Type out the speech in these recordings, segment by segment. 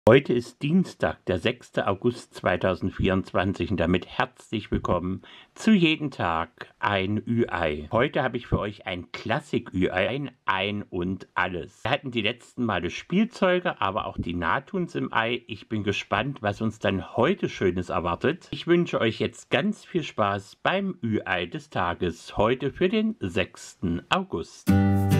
Heute ist Dienstag, der 6. August 2024 und damit herzlich willkommen zu Jeden Tag ein Ü-Ei. Heute habe ich für euch ein Klassik-Ü-Ei, ein Ein und Alles. Wir hatten die letzten Male Spielzeuge, aber auch die Nahtuns im Ei. Ich bin gespannt, was uns dann heute Schönes erwartet. Ich wünsche euch jetzt ganz viel Spaß beim Ü-Ei des Tages, heute für den 6. August.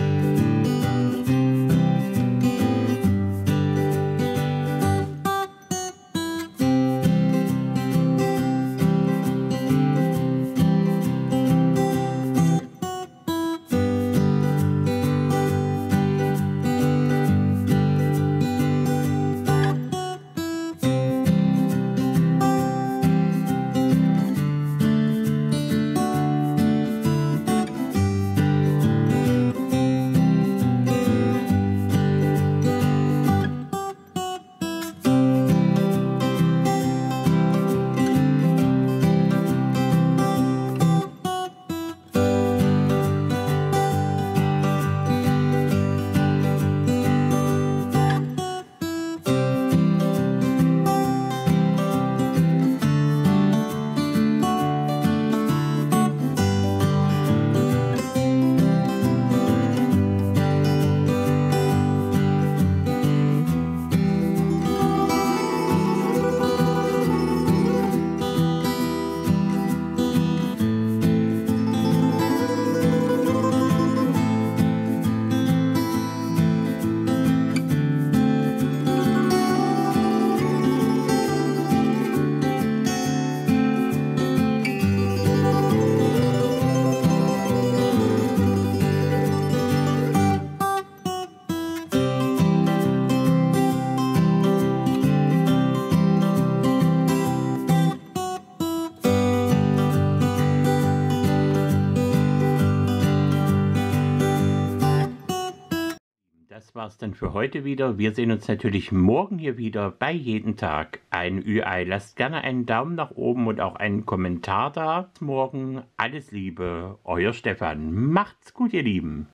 Das war's dann für heute wieder. Wir sehen uns natürlich morgen hier wieder bei Jeden Tag ein Ü-Ei. Lasst gerne einen Daumen nach oben und auch einen Kommentar da. Morgen alles Liebe, euer Stefan. Macht's gut, ihr Lieben.